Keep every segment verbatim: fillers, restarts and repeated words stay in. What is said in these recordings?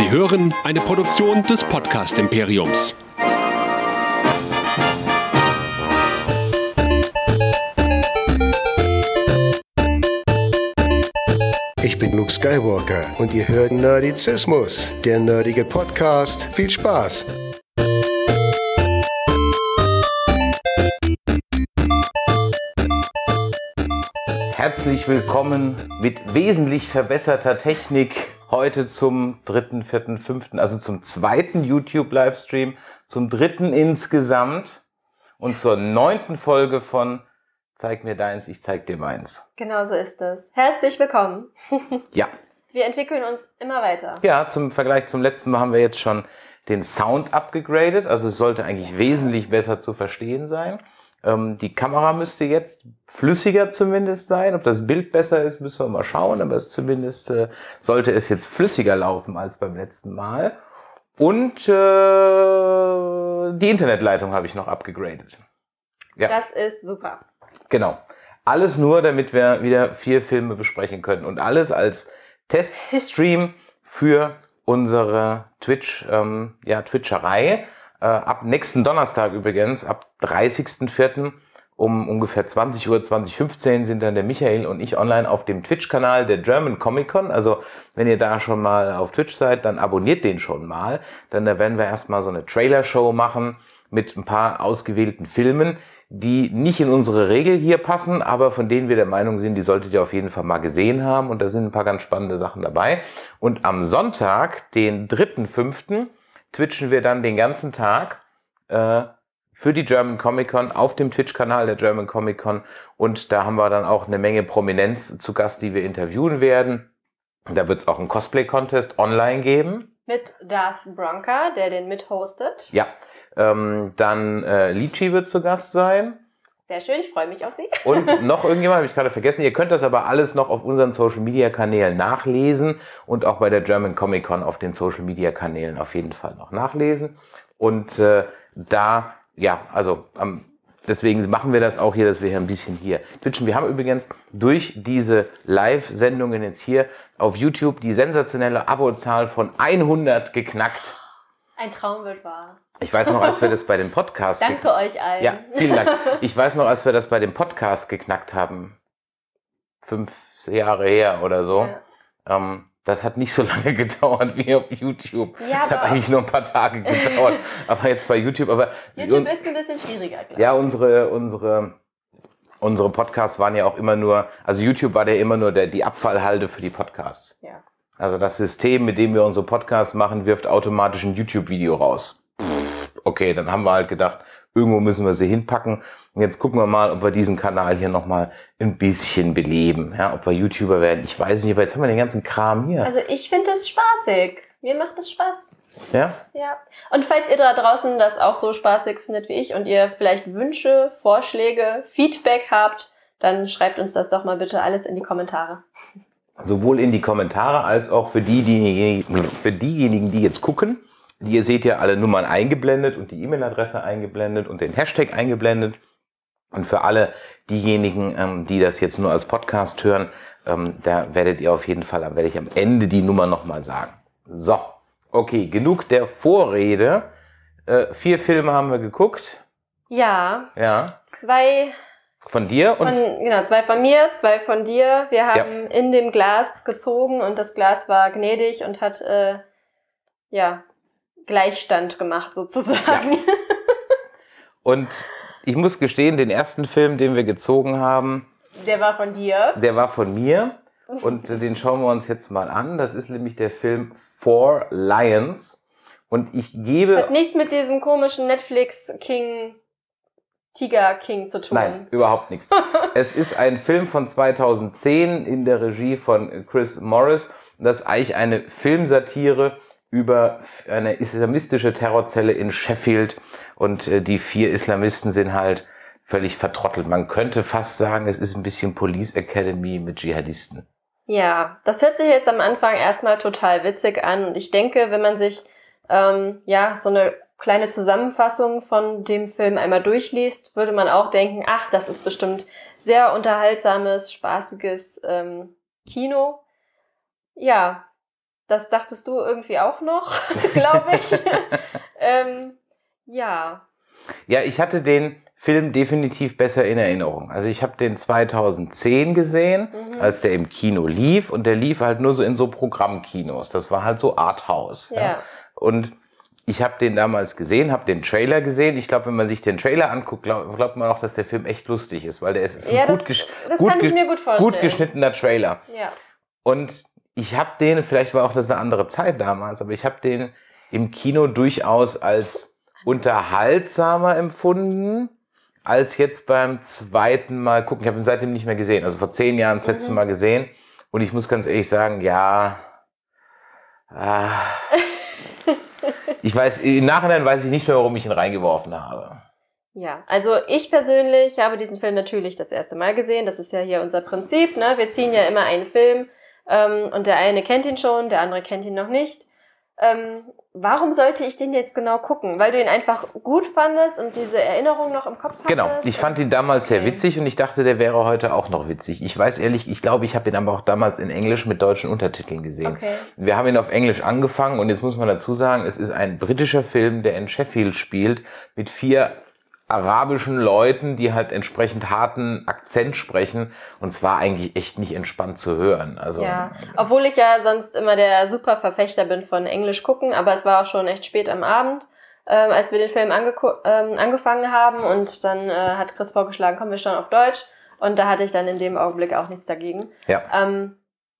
Sie hören eine Produktion des Podcast-Imperiums. Ich bin Luke Skywalker und ihr hört Nerdizismus, der nerdige Podcast. Viel Spaß! Herzlich willkommen mit wesentlich verbesserter Technik heute zum dritten, vierten, fünften, also zum zweiten YouTube-Livestream, zum dritten insgesamt und zur neunten Folge von Zeig mir deins, ich zeig dir meins. Genau so ist es. Herzlich willkommen. Ja. Wir entwickeln uns immer weiter. Ja, zum Vergleich zum letzten Mal haben wir jetzt schon den Sound abgegradet, also es sollte eigentlich wesentlich besser zu verstehen sein. Ähm, die Kamera müsste jetzt flüssiger zumindest sein. Ob das Bild besser ist, müssen wir mal schauen, aber es zumindest äh, sollte es jetzt flüssiger laufen als beim letzten Mal. Und äh, die Internetleitung habe ich noch abgegradet. Ja. Das ist super. Genau. Alles nur, damit wir wieder vier Filme besprechen können. Und alles als Teststream für unsere Twitch, ähm, ja, Twitcherei. Äh, ab nächsten Donnerstag übrigens, ab dreißigsten vierten um ungefähr zwanzig Uhr, zwanzig fünfzehn sind dann der Michael und ich online auf dem Twitch-Kanal der German Comic Con. Also wenn ihr da schon mal auf Twitch seid, dann abonniert den schon mal. Dann da werden wir erstmal so eine Trailer-Show machen mit ein paar ausgewählten Filmen, die nicht in unsere Regel hier passen, aber von denen wir der Meinung sind, die solltet ihr auf jeden Fall mal gesehen haben. Und da sind ein paar ganz spannende Sachen dabei. Und am Sonntag, den dritten fünften twitchen wir dann den ganzen Tag äh, für die German Comic Con auf dem Twitch-Kanal der German Comic Con. Und da haben wir dann auch eine Menge Prominenz zu Gast, die wir interviewen werden. Da wird es auch einen Cosplay-Contest online geben. Mit Darth Bronca, der den mithostet. Ja, ähm, dann äh, Lichi wird zu Gast sein. Sehr schön, ich freue mich auf Sie. Und noch irgendjemand, habe ich gerade vergessen. Ihr könnt das aber alles noch auf unseren Social-Media-Kanälen nachlesen und auch bei der German Comic Con auf den Social-Media-Kanälen auf jeden Fall noch nachlesen. Und äh, da, ja, also ähm, deswegen machen wir das auch hier, dass wir hier ein bisschen hier twitchen. Wir haben übrigens durch diese Live-Sendungen jetzt hier auf YouTube die sensationelle Abozahl von hundert geknackt. Ein Traum wird wahr. Ich weiß noch, als wir das bei dem Podcast... Danke euch allen. Ja, vielen Dank. Ich weiß noch, als wir das bei dem Podcast geknackt haben, fünf Jahre her oder so, ja. ähm, das hat nicht so lange gedauert wie auf YouTube. Ja, das hat eigentlich nur ein paar Tage gedauert. Aber jetzt bei YouTube... aber YouTube und, ist ein bisschen schwieriger, glaube ich. Ja, unsere... unsere Unsere Podcasts waren ja auch immer nur, also YouTube war ja immer nur der, die Abfallhalde für die Podcasts. Ja. Also das System, mit dem wir unsere Podcasts machen, wirft automatisch ein YouTube-Video raus. Okay, dann haben wir halt gedacht, irgendwo müssen wir sie hinpacken. Und jetzt gucken wir mal, ob wir diesen Kanal hier nochmal ein bisschen beleben. Ja, ob wir YouTuber werden. Ich weiß nicht, aber jetzt haben wir den ganzen Kram hier. Also ich finde es spaßig. Mir macht es Spaß. Ja? Ja. Und falls ihr da draußen das auch so spaßig findet wie ich und ihr vielleicht Wünsche, Vorschläge, Feedback habt, dann schreibt uns das doch mal bitte alles in die Kommentare. Sowohl in die Kommentare als auch für, die, die, für diejenigen, die jetzt gucken. Die, ihr seht ja alle Nummern eingeblendet und die E-Mail-Adresse eingeblendet und den Hashtag eingeblendet. Und für alle diejenigen, ähm, die das jetzt nur als Podcast hören, ähm, da werdet ihr auf jeden Fall, da werde ich am Ende die Nummer nochmal sagen. So, okay, genug der Vorrede. Äh, vier Filme haben wir geguckt. Ja. Ja. Zwei... Von dir und... Von, genau, zwei von mir, zwei von dir. Wir haben ja. in dem Glas gezogen und das Glas war gnädig und hat, äh, ja, Gleichstand gemacht sozusagen. Ja. Und ich muss gestehen, den ersten Film, den wir gezogen haben... Der war von dir. Der war von mir und äh, den schauen wir uns jetzt mal an. Das ist nämlich der Film Four Lions und ich gebe... Das hat nichts mit diesem komischen Netflix-King... Tiger King zu tun. Nein, überhaupt nichts. Es ist ein Film von zweitausendzehn in der Regie von Chris Morris. Das ist eigentlich eine Filmsatire über eine islamistische Terrorzelle in Sheffield. Und äh, die vier Islamisten sind halt völlig vertrottelt. Man könnte fast sagen, es ist ein bisschen Police Academy mit Dschihadisten. Ja, das hört sich jetzt am Anfang erstmal total witzig an. Und ich denke, wenn man sich ähm, ja so eine kleine Zusammenfassung von dem Film einmal durchliest, würde man auch denken, ach, das ist bestimmt sehr unterhaltsames, spaßiges ähm, Kino. Ja, Das dachtest du irgendwie auch noch, glaube ich. ähm, ja. Ja, ich hatte den Film definitiv besser in Erinnerung. Also ich habe den zweitausendzehn gesehen, mhm. als der im Kino lief. Und der lief halt nur so in so Programmkinos. Das war halt so Arthouse. Ja. Ja. Und ich habe den damals gesehen, habe den Trailer gesehen. Ich glaube, wenn man sich den Trailer anguckt, glaub, glaubt man auch, dass der Film echt lustig ist, weil der ist, ist ein ja, gut, das, gesch das gut, kann ich mir gut vorstellen. gut geschnittener Trailer. Ja. Und ich habe den, vielleicht war auch das eine andere Zeit damals, aber ich habe den im Kino durchaus als unterhaltsamer empfunden, als jetzt beim zweiten Mal gucken. Ich habe ihn seitdem nicht mehr gesehen. Also vor zehn Jahren das letzte mhm. Mal gesehen. Und ich muss ganz ehrlich sagen, ja... Äh, ich weiß, im Nachhinein weiß ich nicht mehr, warum ich ihn reingeworfen habe. Ja, also ich persönlich habe diesen Film natürlich das erste Mal gesehen. Das ist ja hier unser Prinzip, ne? Wir ziehen ja immer einen Film ähm, und der eine kennt ihn schon, der andere kennt ihn noch nicht. Ähm, warum sollte ich den jetzt genau gucken? Weil du ihn einfach gut fandest und diese Erinnerung noch im Kopf hattest? Genau, ich fand ihn damals sehr witzig und ich dachte, der wäre heute auch noch witzig. Ich weiß ehrlich, ich glaube, ich habe ihn aber auch damals in Englisch mit deutschen Untertiteln gesehen. Okay. Wir haben ihn auf Englisch angefangen und jetzt muss man dazu sagen, es ist ein britischer Film, der in Sheffield spielt, mit vier arabischen Leuten, die halt entsprechend harten Akzent sprechen, und zwar eigentlich echt nicht entspannt zu hören. Also ja, obwohl ich ja sonst immer der super Verfechter bin von Englisch gucken, aber es war auch schon echt spät am Abend, ähm, als wir den Film ähm, angefangen haben, und dann äh, hat Chris vorgeschlagen, kommen wir schon auf Deutsch, und da hatte ich dann in dem Augenblick auch nichts dagegen. Ja. Ähm,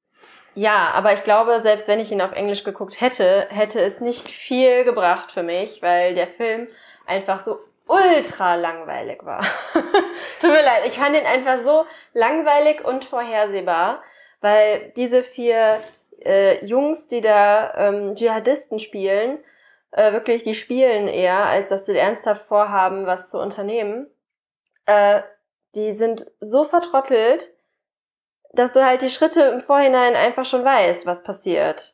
ja, aber ich glaube, selbst wenn ich ihn auf Englisch geguckt hätte, hätte es nicht viel gebracht für mich, weil der Film einfach so ultra langweilig war. Tut mir leid, ich fand ihn einfach so langweilig und vorhersehbar, weil diese vier äh, Jungs, die da ähm, Dschihadisten spielen, äh, wirklich, die spielen eher, als dass sie ernsthaft vorhaben, was zu unternehmen. Äh, die sind so vertrottelt, dass du halt die Schritte im Vorhinein einfach schon weißt, was passiert.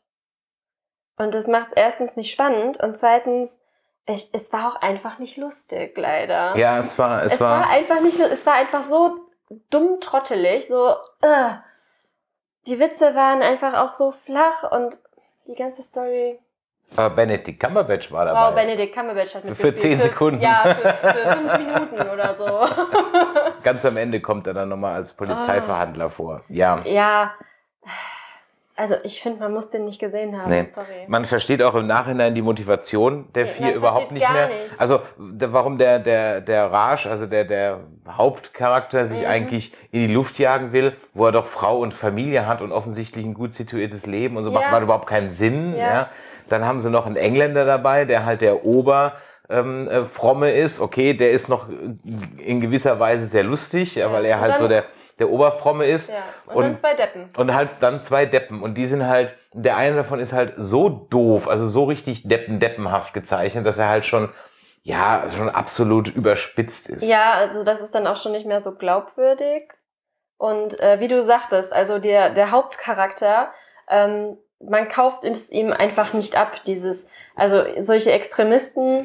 Und das macht es erstens nicht spannend und zweitens, Ich, es war auch einfach nicht lustig, leider. Ja, es war, es, es war, war einfach nicht, es war einfach so dumm trottelig, so, uh, die Witze waren einfach auch so flach und die ganze Story. Aber Benedict Cumberbatch war dabei. Wow, Benedict Cumberbatch hat Für mitgespielt. zehn Sekunden. Für, ja, für, für fünf Minuten oder so. Ganz am Ende kommt er dann nochmal als Polizeiverhandler oh. vor. Ja. Ja. Also ich finde, man muss den nicht gesehen haben. Nee. Sorry. Man versteht auch im Nachhinein die Motivation der nee, vier überhaupt nicht mehr. Nichts. Also der, warum der der der Raj, also der der Hauptcharakter, sich mhm. eigentlich in die Luft jagen will, wo er doch Frau und Familie hat und offensichtlich ein gut situiertes Leben und so, ja. macht überhaupt keinen Sinn. Ja. Ja. Dann haben sie noch einen Engländer dabei, der halt der Ober ähm, äh, Fromme ist. Okay, der ist noch in gewisser Weise sehr lustig, ja. weil er halt so der der Oberfromme ist. Ja. Und, und dann zwei Deppen. Und halt dann zwei Deppen. Und die sind halt, der eine davon ist halt so doof, also so richtig deppen-deppenhaft gezeichnet, dass er halt schon, ja, schon absolut überspitzt ist. Ja, also das ist dann auch schon nicht mehr so glaubwürdig. Und äh, wie du sagtest, also der, der Hauptcharakter, ähm, man kauft es ihm einfach nicht ab, dieses, also solche Extremisten.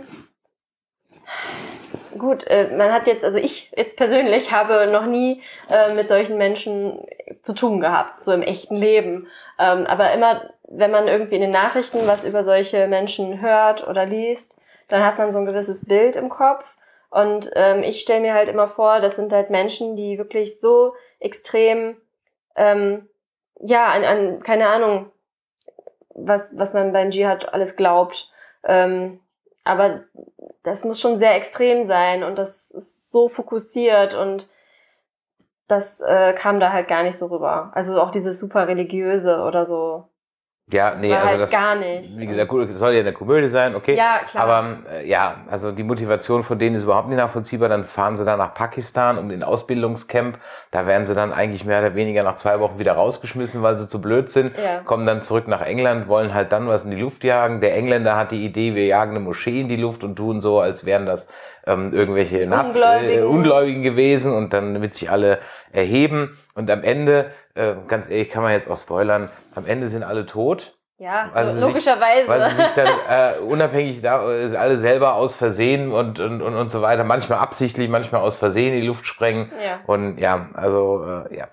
Gut, äh, man hat jetzt, also ich jetzt persönlich habe noch nie äh, mit solchen Menschen zu tun gehabt, so im echten Leben. Ähm, aber immer, wenn man irgendwie in den Nachrichten was über solche Menschen hört oder liest, dann hat man so ein gewisses Bild im Kopf. Und ähm, ich stelle mir halt immer vor, das sind halt Menschen, die wirklich so extrem, ähm, ja, an, an keine Ahnung, was, was man beim Dschihad alles glaubt. Ähm, aber das muss schon sehr extrem sein und das ist so fokussiert und das äh, kam da halt gar nicht so rüber. Also auch dieses super religiöse oder so. Ja, nee, war also halt das, gar nicht. Wie gesagt, gut, es soll ja eine Komödie sein, okay. Ja, klar. Aber äh, ja, also die Motivation von denen ist überhaupt nicht nachvollziehbar. Dann fahren sie dann nach Pakistan um den Ausbildungscamp. Da werden sie dann eigentlich mehr oder weniger nach zwei Wochen wieder rausgeschmissen, weil sie zu blöd sind. Ja. Kommen dann zurück nach England, wollen halt dann was in die Luft jagen. Der Engländer hat die Idee, wir jagen eine Moschee in die Luft und tun so, als wären das ähm, irgendwelche Nazi- äh, Ungläubigen gewesen, und dann wird sich alle erheben. Und am Ende, äh, ganz ehrlich, kann man jetzt auch spoilern, am Ende sind alle tot. Ja, also logischerweise. Sich, weil sie sich dann äh, unabhängig da äh, alle selber aus Versehen und, und, und, und so weiter, manchmal absichtlich, manchmal aus Versehen in die Luft sprengen. Ja. Und ja, also äh, ja.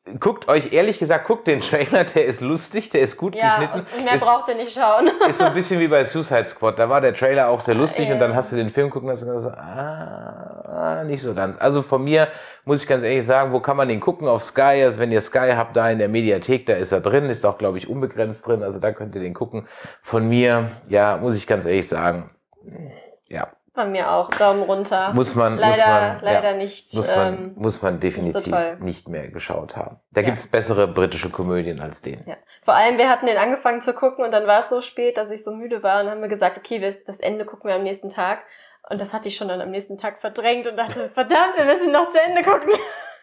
guckt euch, ehrlich gesagt, guckt den Trailer, der ist lustig, der ist gut ja, geschnitten. Und mehr ist, braucht ihr nicht schauen. Ist so ein bisschen wie bei Suicide Squad, da war der Trailer auch sehr lustig ja. und dann hast du den Film gucken lassen und gesagt, ah, nicht so ganz. Also von mir muss ich ganz ehrlich sagen, wo kann man den gucken? Auf Sky, also wenn ihr Sky habt, da in der Mediathek, da ist er drin, ist auch, glaube ich, unbegrenzt drin, also da könnt ihr den gucken. Von mir, ja, muss ich ganz ehrlich sagen, ja. Von mir auch, Daumen runter. Muss man, leider, muss man, leider ja, nicht. Muss man, ähm, muss man definitiv nicht, so nicht mehr geschaut haben. Da ja. gibt's bessere britische Komödien als den. Ja. Vor allem, wir hatten den angefangen zu gucken und dann war es so spät, dass ich so müde war und haben wir gesagt, okay, wir, das Ende gucken wir am nächsten Tag. Und das hatte ich schon dann am nächsten Tag verdrängt und dachte, verdammt, wir müssen noch zu Ende gucken.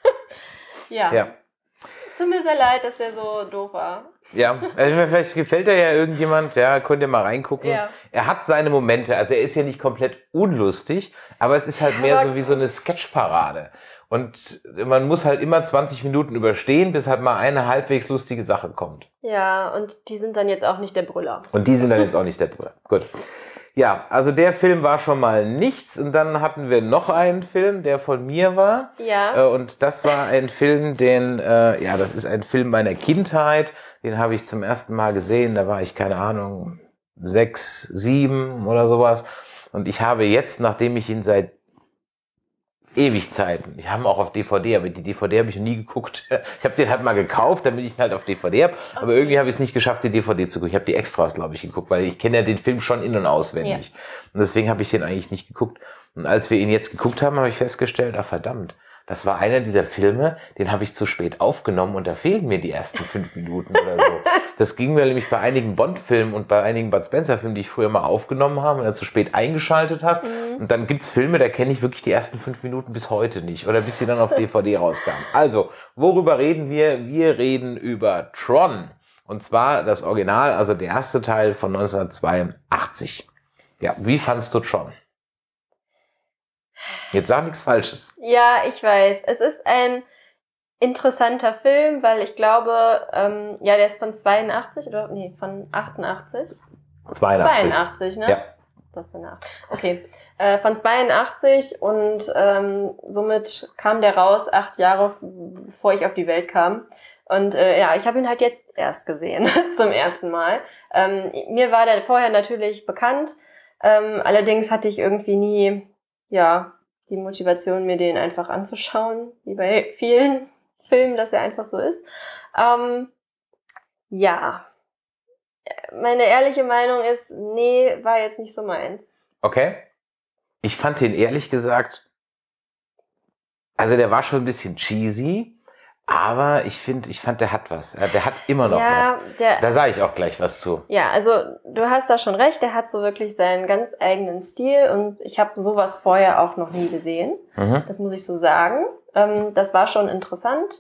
ja. ja. Es tut mir sehr leid, dass der so doof war. Ja, also vielleicht gefällt er ja irgendjemand, ja, könnt ihr mal reingucken. Ja. Er hat seine Momente, also er ist ja nicht komplett unlustig, aber es ist halt mehr aber so wie so eine Sketchparade. Und man muss halt immer zwanzig Minuten überstehen, bis halt mal eine halbwegs lustige Sache kommt. Ja, und die sind dann jetzt auch nicht der Brüller. Und die sind dann jetzt auch nicht der Brüller. Gut. Ja, also der Film war schon mal nichts und dann hatten wir noch einen Film, der von mir war. Ja. Äh, und das war ein Film, den, äh, ja, das ist ein Film meiner Kindheit. Den habe ich zum ersten Mal gesehen, da war ich, keine Ahnung, sechs, sieben oder sowas. Und ich habe jetzt, nachdem ich ihn seit Ewigzeiten, ich habe ihn auch auf D V D, aber die D V D habe ich noch nie geguckt. Ich habe den halt mal gekauft, damit ich ihn halt auf D V D habe. Aber okay. irgendwie habe ich es nicht geschafft, die D V D zu gucken. Ich habe die Extras, glaube ich, geguckt, weil ich kenne ja den Film schon in- und auswendig. Ja. Und deswegen habe ich den eigentlich nicht geguckt. Und als wir ihn jetzt geguckt haben, habe ich festgestellt, ah verdammt, das war einer dieser Filme, den habe ich zu spät aufgenommen und da fehlen mir die ersten fünf Minuten oder so. Das ging mir nämlich bei einigen Bond-Filmen und bei einigen Bud Spencer-Filmen, die ich früher mal aufgenommen habe und dann zu spät eingeschaltet hast. Mhm. Und dann gibt's Filme, da kenne ich wirklich die ersten fünf Minuten bis heute nicht oder bis sie dann auf D V D rauskamen. Also, worüber reden wir? Wir reden über Tron. Und zwar das Original, also der erste Teil von neunzehnhundertzweiundachtzig. Ja, wie fandst du Tron? Jetzt sag nichts Falsches. Ja, ich weiß. Es ist ein interessanter Film, weil ich glaube, ähm, ja, der ist von zweiundachtzig oder nee, von achtundachtzig. zweiundachtzig. zweiundachtzig, ne? Ja. Das ist eine acht. Okay. Äh, von zweiundachtzig und ähm, somit kam der raus acht Jahre, bevor ich auf die Welt kam. Und äh, ja, ich habe ihn halt jetzt erst gesehen, zum ersten Mal. Ähm, mir war der vorher natürlich bekannt, ähm, allerdings hatte ich irgendwie nie, ja, die Motivation, mir den einfach anzuschauen, wie bei vielen Filmen, dass er einfach so ist. Ähm, ja, meine ehrliche Meinung ist, nee, war jetzt nicht so meins. Okay. Ich fand den ehrlich gesagt, also der war schon ein bisschen cheesy, aber ich finde, ich fand, der hat was. Der hat immer noch ja, was. Der, da sage ich auch gleich was zu. Ja, also du hast da schon recht, der hat so wirklich seinen ganz eigenen Stil und ich habe sowas vorher auch noch nie gesehen. Mhm. Das muss ich so sagen. Ähm, das war schon interessant,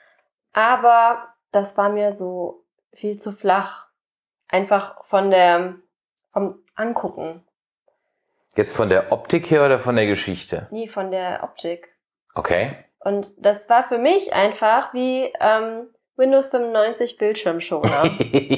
aber das war mir so viel zu flach. Einfach von der, vom Angucken. Jetzt von der Optik her oder von der Geschichte? Nie von der Optik. Okay. Und das war für mich einfach wie ähm, Windows fünfundneunzig Bildschirmschoner.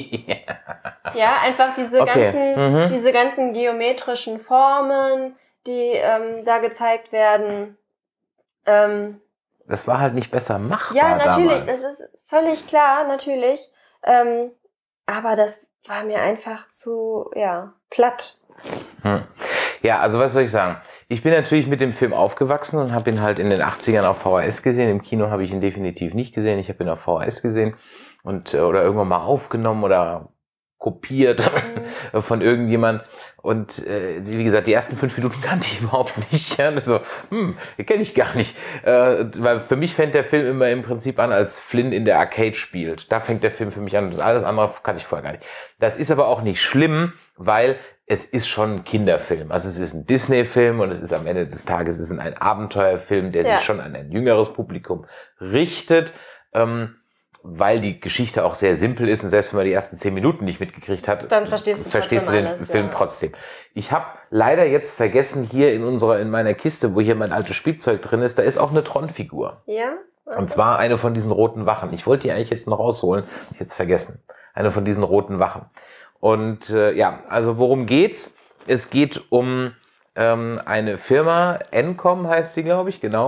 Ja, einfach diese okay. ganzen, mhm. diese ganzen geometrischen Formen, die ähm, da gezeigt werden. Ähm, das war halt nicht besser machbar. Ja, natürlich, damals. Das ist völlig klar, natürlich. Ähm, aber das war mir einfach zu, ja, platt. Hm. Ja, also was soll ich sagen? Ich bin natürlich mit dem Film aufgewachsen und habe ihn halt in den achtzigern auf V H S gesehen. Im Kino habe ich ihn definitiv nicht gesehen. Ich habe ihn auf V H S gesehen und oder irgendwann mal aufgenommen oder kopiert mhm. von irgendjemand. Und äh, wie gesagt, die ersten fünf Minuten kannte ich überhaupt nicht. Ja, so, hm, kenne ich gar nicht. Äh, weil für mich fängt der Film immer im Prinzip an, als Flynn in der Arcade spielt. Da fängt der Film für mich an. Das alles andere kannte ich vorher gar nicht. Das ist aber auch nicht schlimm, weil es ist schon ein Kinderfilm. Also es ist ein Disney-Film und es ist am Ende des Tages es ist ein Abenteuerfilm, der ja. sich schon an ein jüngeres Publikum richtet, ähm, weil die Geschichte auch sehr simpel ist und selbst wenn man die ersten zehn Minuten nicht mitgekriegt hat, dann verstehst du, verstehst du den alles, Film ja. trotzdem. Ich habe leider jetzt vergessen, hier in unserer in meiner Kiste, wo hier mein altes Spielzeug drin ist, da ist auch eine Tron-Figur. Ja? Also. Und zwar eine von diesen roten Wachen. Ich wollte die eigentlich jetzt noch rausholen, hab ich jetzt vergessen. Eine von diesen roten Wachen. Und äh, ja, also worum geht's? Es geht um ähm, eine Firma, Encom heißt sie, glaube ich, genau,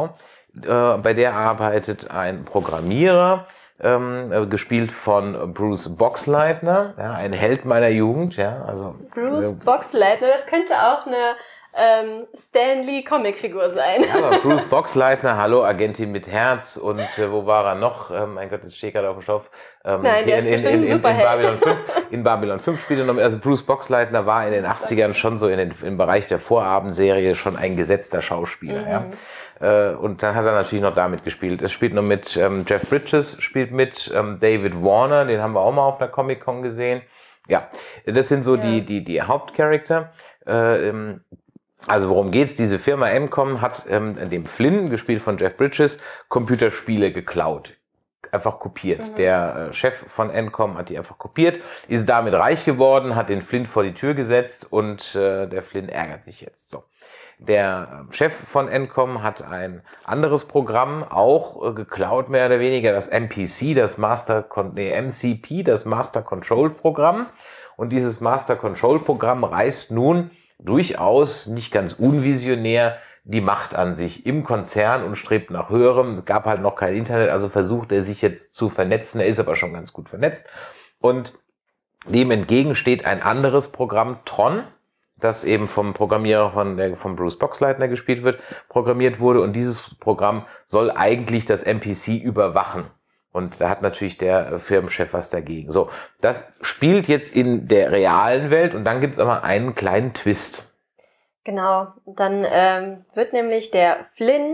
äh, bei der arbeitet ein Programmierer, ähm, äh, gespielt von Bruce Boxleitner, ja, ein Held meiner Jugend. Ja, also Bruce äh, Boxleitner, das könnte auch eine ähm, Stan Lee Comicfigur sein. Ja, aber Bruce Boxleitner, hallo, Agentin mit Herz und äh, wo war er noch? Ähm, mein Gott, jetzt stehe ich gerade auf dem Stoff. Ähm, Nein, hier der in, ist in, in, bestimmt in, ein in Babylon fünf. In Babylon fünf spielt er noch mit. Also Bruce Boxleitner war in den achtzigern schon so in den, im Bereich der Vorabendserie schon ein gesetzter Schauspieler. Mhm. Ja. Äh, und dann hat er natürlich noch damit gespielt. Es spielt noch mit ähm, Jeff Bridges, spielt mit ähm, David Warner, den haben wir auch mal auf einer Comic-Con gesehen. Ja, das sind so ja. die, die, die Hauptcharakter. Äh, ähm, Also worum geht's? Diese Firma Encom hat ähm, dem Flynn, gespielt von Jeff Bridges, Computerspiele geklaut. Einfach kopiert. Mhm. Der äh, Chef von Encom hat die einfach kopiert, ist damit reich geworden, hat den Flynn vor die Tür gesetzt und äh, der Flynn ärgert sich jetzt. So. Der äh, Chef von Encom hat ein anderes Programm auch äh, geklaut, mehr oder weniger, das M P C, das Master Con- nee, M C P, das Master Control Programm. Und dieses Master Control Programm reißt nun durchaus nicht ganz unvisionär die Macht an sich im Konzern und strebt nach höherem. Es gab halt noch kein Internet, also versucht er sich jetzt zu vernetzen. Er ist aber schon ganz gut vernetzt. Und dem entgegen steht ein anderes Programm, Tron, das eben vom Programmierer von, der, von Bruce Boxleitner gespielt wird, programmiert wurde. Und dieses Programm soll eigentlich das M P C überwachen. Und da hat natürlich der Firmenchef was dagegen. So, das spielt jetzt in der realen Welt und dann gibt es aber einen kleinen Twist. Genau, dann ähm, wird nämlich der Flynn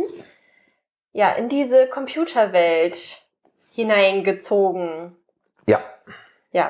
ja in diese Computerwelt hineingezogen. Ja. Ja.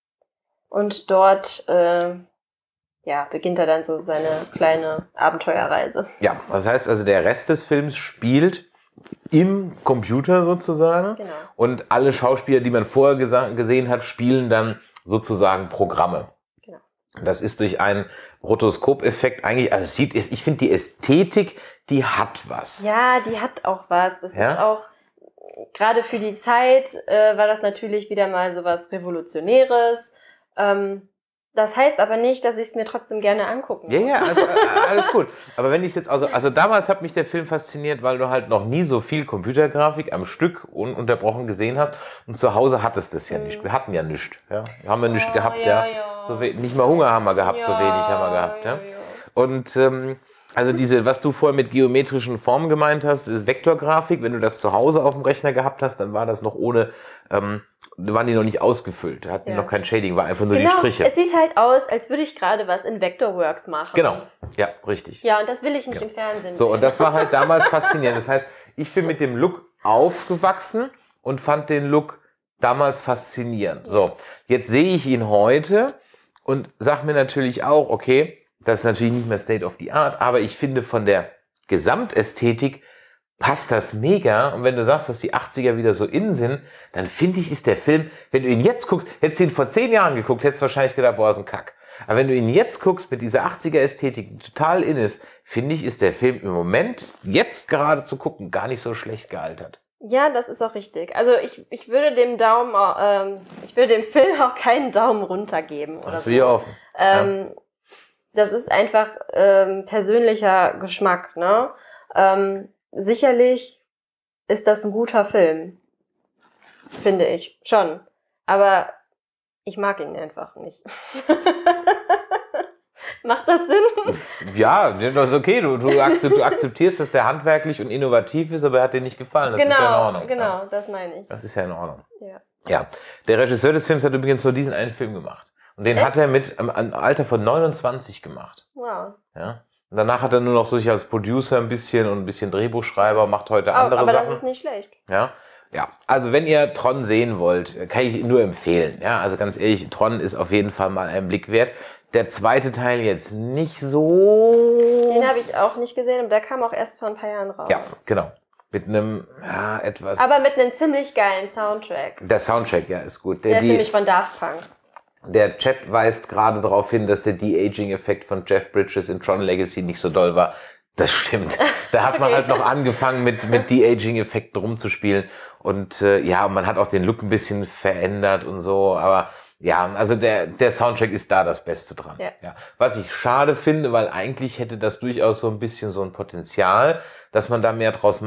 Und dort äh, ja, beginnt er dann so seine kleine Abenteuerreise. Ja, das heißt also, der Rest des Films spielt im Computer sozusagen. Genau. Und alle Schauspieler, die man vorher gesa- gesehen hat, spielen dann sozusagen Programme. Genau. Das ist durch einen Rotoskopeffekt eigentlich, also es sieht, ich finde die Ästhetik, die hat was. Ja, die hat auch was. Das ja? ist auch, gerade für die Zeit äh, war das natürlich wieder mal so was Revolutionäres. Ähm, Das heißt aber nicht, dass ich es mir trotzdem gerne angucken muss. Ja, ja, also, äh, alles gut. Aber wenn ich es jetzt, also, also damals hat mich der Film fasziniert, weil du halt noch nie so viel Computergrafik am Stück ununterbrochen gesehen hast. Und zu Hause hattest du das ja nicht. Wir hatten ja nichts. Ja? Haben wir nicht oh, gehabt, ja. ja. ja. So we- nicht mal Hunger haben wir gehabt, ja, so wenig haben wir gehabt. Ja? Ja, ja. Und ähm, also diese, was du vorher mit geometrischen Formen gemeint hast, ist Vektorgrafik. Wenn du das zu Hause auf dem Rechner gehabt hast, dann war das noch ohne, ähm, waren die noch nicht ausgefüllt. Da hatten Ja. noch kein Shading, war einfach nur Genau, die Striche. es sieht halt aus, als würde ich gerade was in Vectorworks machen. Genau, ja, richtig. Ja, und das will ich nicht Ja. im Fernsehen So, sehen. und das war halt damals faszinierend. Das heißt, ich bin mit dem Look aufgewachsen und fand den Look damals faszinierend. So, jetzt sehe ich ihn heute und sage mir natürlich auch, okay, das ist natürlich nicht mehr State of the Art, aber ich finde von der Gesamtästhetik passt das mega. Und wenn du sagst, dass die achtziger wieder so in sind, dann finde ich, ist der Film, wenn du ihn jetzt guckst, hättest du ihn vor zehn Jahren geguckt, hättest du wahrscheinlich gedacht, boah, ist ein Kack. Aber wenn du ihn jetzt guckst, mit dieser achtziger-Ästhetik, die total in ist, finde ich, ist der Film im Moment, jetzt gerade zu gucken, gar nicht so schlecht gealtert. Ja, das ist auch richtig. Also ich, ich würde dem Daumen, ähm, ich würde dem Film auch keinen Daumen runter geben. Oder Das so. will ich offen. Ähm, Ja. Das ist einfach ähm, persönlicher Geschmack, ne? Ähm, sicherlich ist das ein guter Film. Finde ich. Schon. Aber ich mag ihn einfach nicht. Macht das Sinn? Ja, das ist okay. Du, du, akzept, du akzeptierst, dass der handwerklich und innovativ ist, aber er hat dir nicht gefallen. Das genau, ist ja in Ordnung. genau, Ja. das meine ich. Das ist ja in Ordnung. Ja. Ja, der Regisseur des Films hat übrigens nur diesen einen Film gemacht. Und den Echt? hat er mit ähm, einem Alter von neunundzwanzig gemacht. Wow. Ja. Und danach hat er nur noch sich als Producer ein bisschen und ein bisschen Drehbuchschreiber, macht heute Aber, andere aber Sachen. das ist nicht schlecht. Ja. Ja, also wenn ihr Tron sehen wollt, kann ich nur empfehlen. Ja, also ganz ehrlich, Tron ist auf jeden Fall mal einen Blick wert. Der zweite Teil jetzt nicht so. Den habe ich auch nicht gesehen, aber der kam auch erst vor ein paar Jahren raus. Ja, genau. Mit einem, ja, etwas. Aber mit einem ziemlich geilen Soundtrack. Der Soundtrack, ja, ist gut. Der, Der, ist die, nämlich von Daft Punk. der Chat weist gerade darauf hin, dass der De-Aging-Effekt von Jeff Bridges in Tron Legacy nicht so doll war. Das stimmt. Da hat man Okay. halt noch angefangen, mit, mit De-Aging-Effekten rumzuspielen. Und äh, ja, man hat auch den Look ein bisschen verändert und so. Aber ja, also der, der Soundtrack ist da das Beste dran. Ja. Ja. Was ich schade finde, weil eigentlich hätte das durchaus so ein bisschen so ein Potenzial, dass man da mehr draus machen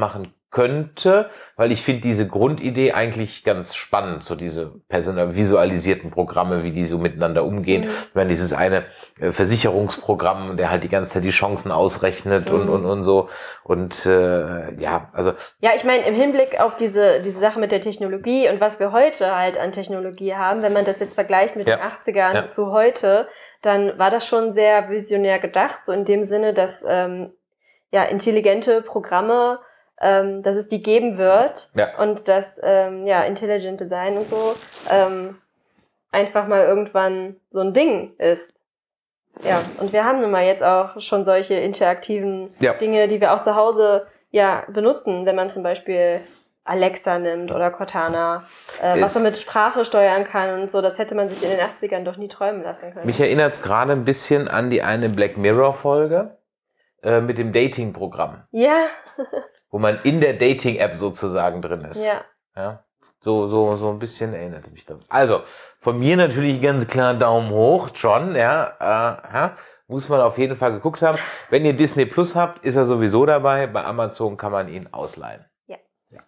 könnte, weil ich finde diese Grundidee eigentlich ganz spannend, so diese personal visualisierten Programme, wie die so miteinander umgehen. Mhm. Ich meine, dieses eine äh, Versicherungsprogramm, der halt die ganze Zeit die Chancen ausrechnet mhm. und, und, und so. Und äh, ja, also... Ja, ich meine, im Hinblick auf diese, diese Sache mit der Technologie und was wir heute halt an Technologie haben, wenn man das jetzt vergleicht mit ja. den achtzigern ja. zu heute, dann war das schon sehr visionär gedacht, so in dem Sinne, dass ähm, ja intelligente Programme, ähm, dass es die geben wird ja. und dass ähm, ja Intelligent Design und so ähm, einfach mal irgendwann so ein Ding ist. Ja, und wir haben nun mal jetzt auch schon solche interaktiven ja. Dinge, die wir auch zu Hause ja benutzen, wenn man zum Beispiel Alexa nimmt oder Cortana, äh, was man mit Sprache steuern kann und so, das hätte man sich in den achtzigern doch nie träumen lassen können. Mich erinnert es gerade ein bisschen an die eine Black Mirror-Folge äh, mit dem Dating-Programm. Ja. Wo man in der Dating-App sozusagen drin ist. Ja. Ja. So, so, so ein bisschen erinnerte mich daran. Also, von mir natürlich ganz klar Daumen hoch, John, ja, äh, ja, muss man auf jeden Fall geguckt haben. Wenn ihr Disney Plus habt, ist er sowieso dabei. Bei Amazon kann man ihn ausleihen. Ja. Ja.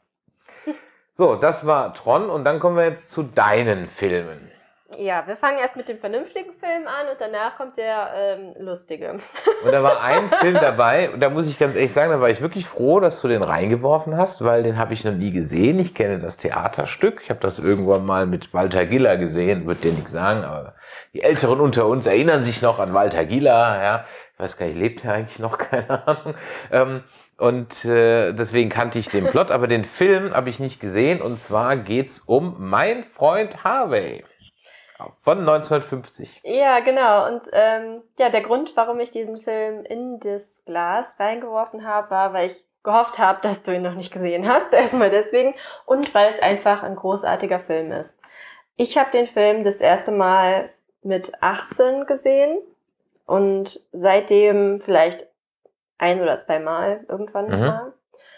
So, das war Tron und dann kommen wir jetzt zu deinen Filmen. Ja, wir fangen erst mit dem vernünftigen Film an und danach kommt der ähm, lustige. Und da war ein Film dabei, und da muss ich ganz ehrlich sagen, da war ich wirklich froh, dass du den reingeworfen hast, weil den habe ich noch nie gesehen. Ich kenne das Theaterstück, ich habe das irgendwann mal mit Walter Giller gesehen, wird dir nichts sagen, aber die Älteren unter uns erinnern sich noch an Walter Giller, ja, ich weiß gar nicht, lebt er eigentlich noch, keine Ahnung. Ähm, und äh, deswegen kannte ich den Plot, aber den Film habe ich nicht gesehen, und zwar geht's um Mein Freund Harvey. Von neunzehnhundertfünfzig. Ja, genau. Und ähm, ja, der Grund, warum ich diesen Film in das Glas reingeworfen habe, war, weil ich gehofft habe, dass du ihn noch nicht gesehen hast. Erstmal deswegen. Und weil es einfach ein großartiger Film ist. Ich habe den Film das erste Mal mit achtzehn gesehen und seitdem vielleicht ein oder zwei Mal irgendwann mhm. mal.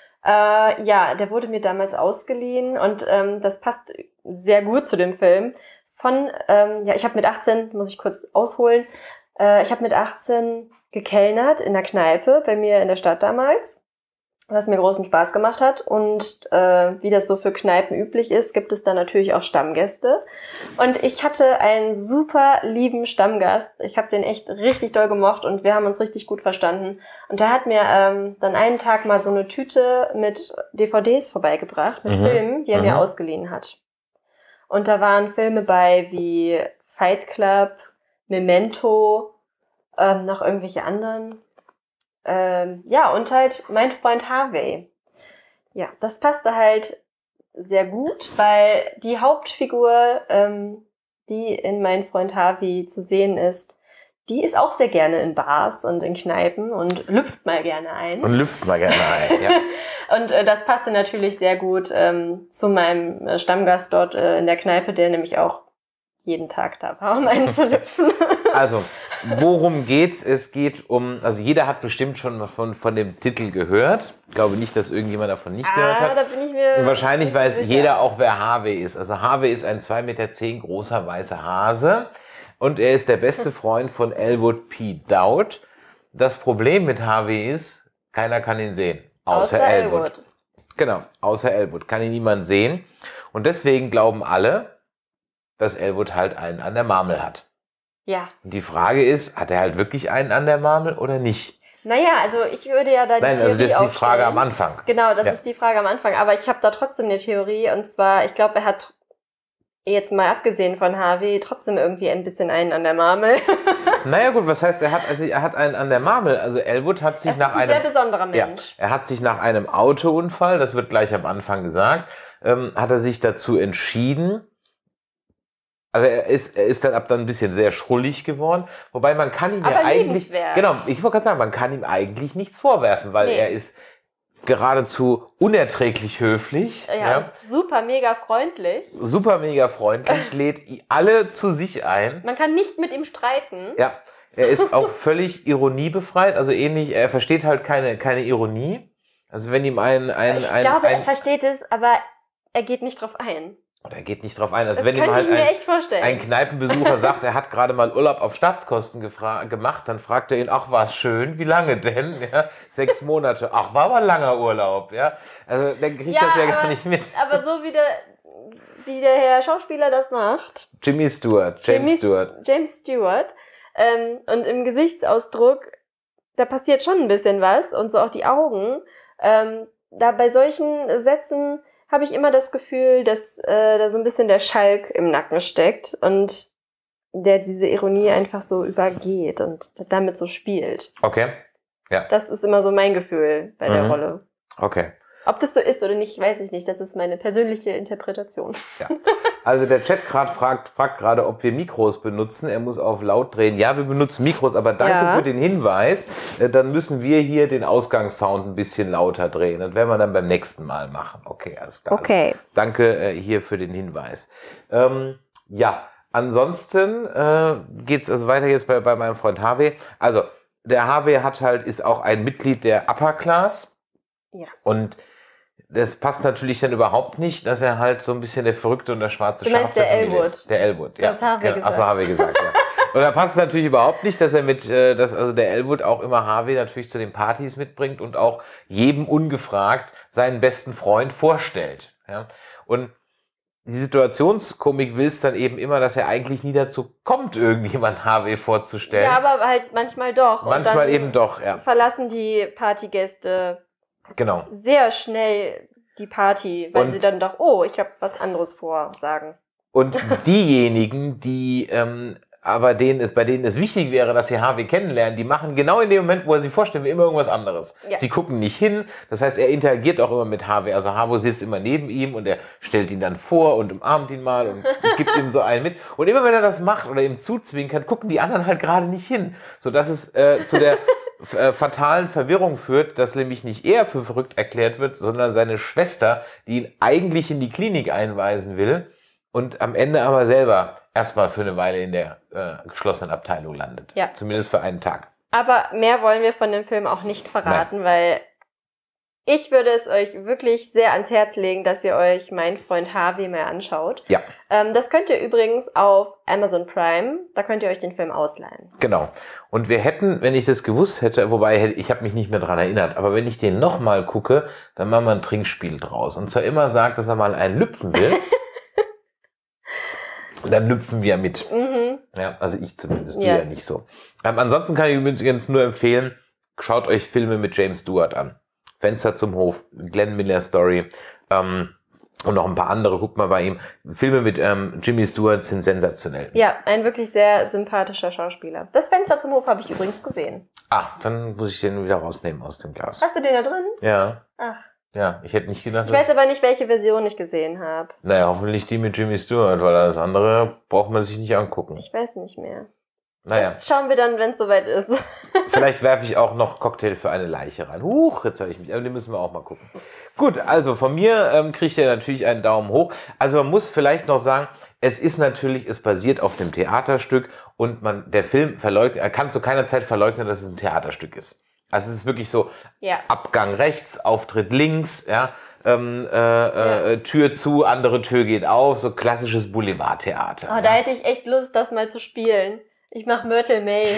Äh, ja, der wurde mir damals ausgeliehen und ähm, das passt sehr gut zu dem Film. Von, ähm, ja, ich habe mit achtzehn, muss ich kurz ausholen, äh, ich habe mit achtzehn gekellnert in der Kneipe bei mir in der Stadt damals, was mir großen Spaß gemacht hat. Und äh, wie das so für Kneipen üblich ist, gibt es da natürlich auch Stammgäste. Und ich hatte einen super lieben Stammgast. Ich habe den echt richtig doll gemocht und wir haben uns richtig gut verstanden. Und der hat mir ähm, dann einen Tag mal so eine Tüte mit D V Ds vorbeigebracht, mit mhm. Filmen, die er mhm. mir ausgeliehen hat. Und da waren Filme bei wie Fight Club, Memento, ähm, noch irgendwelche anderen. Ähm, ja, und halt Mein Freund Harvey. Ja, das passte halt sehr gut, weil die Hauptfigur, ähm, die in Mein Freund Harvey zu sehen ist, die ist auch sehr gerne in Bars und in Kneipen und lüpft mal gerne ein. Und lüpft mal gerne ein, ja. Und äh, das passte natürlich sehr gut ähm, zu meinem äh, Stammgast dort äh, in der Kneipe, der nämlich auch jeden Tag da war, um einen zu lüpfen. Also, worum geht's? Es geht um, also jeder hat bestimmt schon von, von dem Titel gehört. Ich glaube nicht, dass irgendjemand davon nicht ah, gehört hat. Da bin ich mir Und wahrscheinlich weiß sicher. jeder auch, wer Harvey ist. Also Harvey ist ein zwei Meter zehn großer weißer Hase. Und er ist der beste Freund von Elwood P. Dowd. Das Problem mit Harvey ist, keiner kann ihn sehen. Außer, außer Elwood. Elwood. Genau, außer Elwood. Kann ihn niemand sehen. Und deswegen glauben alle, dass Elwood halt einen an der Marmel hat. Ja. Und die Frage ist, hat er halt wirklich einen an der Marmel oder nicht? Naja, also ich würde ja da die Nein, Theorie also das ist die aufstellen. Frage am Anfang. Genau, das ja. ist die Frage am Anfang. Aber ich habe da trotzdem eine Theorie. Und zwar, ich glaube, er hat... Jetzt mal abgesehen von Harvey, trotzdem irgendwie ein bisschen einen an der Marmel. Naja gut, was heißt, er hat, also er hat einen an der Marmel? Also Elwood hat sich er nach ist ein einem... sehr besonderer Mensch. Ja, er hat sich nach einem Autounfall, das wird gleich am Anfang gesagt, ähm, hat er sich dazu entschieden, also er ist, er ist dann ab dann ein bisschen sehr schrullig geworden, wobei man kann ihm Aber ja eigentlich... lebenswert. Genau, ich wollte gerade sagen, man kann ihm eigentlich nichts vorwerfen, weil nee. er ist geradezu unerträglich höflich. Ja, ja. super mega freundlich. Super mega freundlich, lädt alle zu sich ein. Man kann nicht mit ihm streiten. Ja, er ist auch völlig ironiebefreit, also ähnlich, er versteht halt keine, keine Ironie. Also wenn ihm ein... ein ich ein, glaube, ein, er versteht es, aber er geht nicht drauf ein. Oder er geht nicht drauf ein. Also Das wenn ihm könnte halt ich mir ein, echt vorstellen. ein Kneipenbesucher sagt, er hat gerade mal Urlaub auf Staatskosten gefra- gemacht, dann fragt er ihn, ach, war's schön, wie lange denn? Ja, sechs Monate. Ach, war aber ein langer Urlaub. Ja, also der kriegt Ja, das ja aber- gar nicht mit. Aber so wie der, wie der Herr Schauspieler das macht, Jimmy Stewart, James Jimmy- Stewart. James Stewart, ähm, und im Gesichtsausdruck, da passiert schon ein bisschen was und so auch die Augen. Ähm, da bei solchen Sätzen habe ich immer das Gefühl, dass äh, da so ein bisschen der Schalk im Nacken steckt und der diese Ironie einfach so übergeht und damit so spielt. Okay, Das ist immer so mein Gefühl bei der Mhm. Rolle. okay. Ob das so ist oder nicht, weiß ich nicht. Das ist meine persönliche Interpretation. Ja. Also der Chat gerade fragt, fragt gerade, ob wir Mikros benutzen. Er muss auf laut drehen. Ja, wir benutzen Mikros, aber danke Ja. für den Hinweis. Äh, Dann müssen wir hier den Ausgangssound ein bisschen lauter drehen. Das werden wir dann beim nächsten Mal machen. Okay, alles klar. Okay. Danke äh, hier für den Hinweis. Ähm, ja, ansonsten äh, geht's also weiter jetzt bei, bei meinem Freund Harvey. Also der Harvey hat halt, ist auch ein Mitglied der Upper Class. Ja. Und das passt natürlich dann überhaupt nicht, dass er halt so ein bisschen der Verrückte und der schwarze Du Schaf meinst der der Familie Elwood. ist. Der Elwood, ja. Das Harvey ja. gesagt. Achso, Harvey gesagt, ja. Und da passt es natürlich überhaupt nicht, dass er mit, äh, dass also der Elwood auch immer Harvey natürlich zu den Partys mitbringt und auch jedem ungefragt seinen besten Freund vorstellt. Ja. Und die Situationskomik will es dann eben immer, dass er eigentlich nie dazu kommt, irgendjemand Harvey vorzustellen. Ja, aber halt manchmal doch. Manchmal und dann eben doch, ja. verlassen die Partygäste Genau. sehr schnell die Party, weil Und- sie dann doch, oh, ich habe was anderes vor, sagen. Und diejenigen, die ähm, aber denen es, bei denen es wichtig wäre, dass sie Harvey kennenlernen, die machen genau in dem Moment, wo er sich vorstellen will, immer irgendwas anderes. Ja. Sie gucken nicht hin, das heißt, er interagiert auch immer mit Harvey. Also Harvey sitzt immer neben ihm und er stellt ihn dann vor und umarmt ihn mal und gibt ihm so einen mit. Und immer wenn er das macht oder ihm zuzwinkert, gucken die anderen halt gerade nicht hin. Sodass es äh, zu der f- äh, fatalen Verwirrung führt, dass nämlich nicht er für verrückt erklärt wird, sondern seine Schwester, die ihn eigentlich in die Klinik einweisen will und am Ende aber selber erstmal für eine Weile in der äh, geschlossenen Abteilung landet. Ja. Zumindest für einen Tag. Aber mehr wollen wir von dem Film auch nicht verraten, weil ich würde es euch wirklich sehr ans Herz legen, dass ihr euch Mein Freund Harvey mal anschaut. Ja, Ähm, das könnt ihr übrigens auf Amazon Prime, da könnt ihr euch den Film ausleihen. genau. Und wir hätten, wenn ich das gewusst hätte, wobei hätte- ich habe mich nicht mehr dran erinnert, aber wenn ich den nochmal gucke, dann machen wir ein Trinkspiel draus. Und zwar immer sagt, dass er mal einen lüpfen will. Dann lüpfen wir mit. Mhm. Ja, also ich zumindest, du Ja. ja nicht so. Ähm, ansonsten kann ich übrigens nur empfehlen, schaut euch Filme mit James Stewart an. Fenster zum Hof, Glenn Miller Story ähm, und noch ein paar andere, guckt mal bei ihm. Filme mit ähm, Jimmy Stewart sind sensationell. Ja, ein wirklich sehr sympathischer Schauspieler. Das Fenster zum Hof habe ich übrigens gesehen. Ah, dann muss ich den wieder rausnehmen aus dem Glas. Hast du den da drin? Ja, Ach, ja, ich hätte nicht gedacht, ich weiß aber nicht, welche Version ich gesehen habe. naja, hoffentlich die mit Jimmy Stewart, weil das andere braucht man sich nicht angucken. Ich weiß nicht mehr. Naja, Das schauen wir dann, wenn es soweit ist. vielleicht werfe ich auch noch Cocktail für eine Leiche rein. Huch, jetzt habe ich mich, aber den müssen wir auch mal gucken. Gut, also von mir ähm, kriegt ihr natürlich einen Daumen hoch. Also man muss vielleicht noch sagen, es ist natürlich, es basiert auf dem Theaterstück und man, der Film verleugnet, er kann zu keiner Zeit verleugnen, dass es ein Theaterstück ist. Also es ist wirklich so, Ja. Abgang rechts, Auftritt links, ja, ähm, äh, äh, Tür zu, andere Tür geht auf, so klassisches Boulevardtheater. Oh, ja. da hätte ich echt Lust, das mal zu spielen. Ich mache Myrtle May.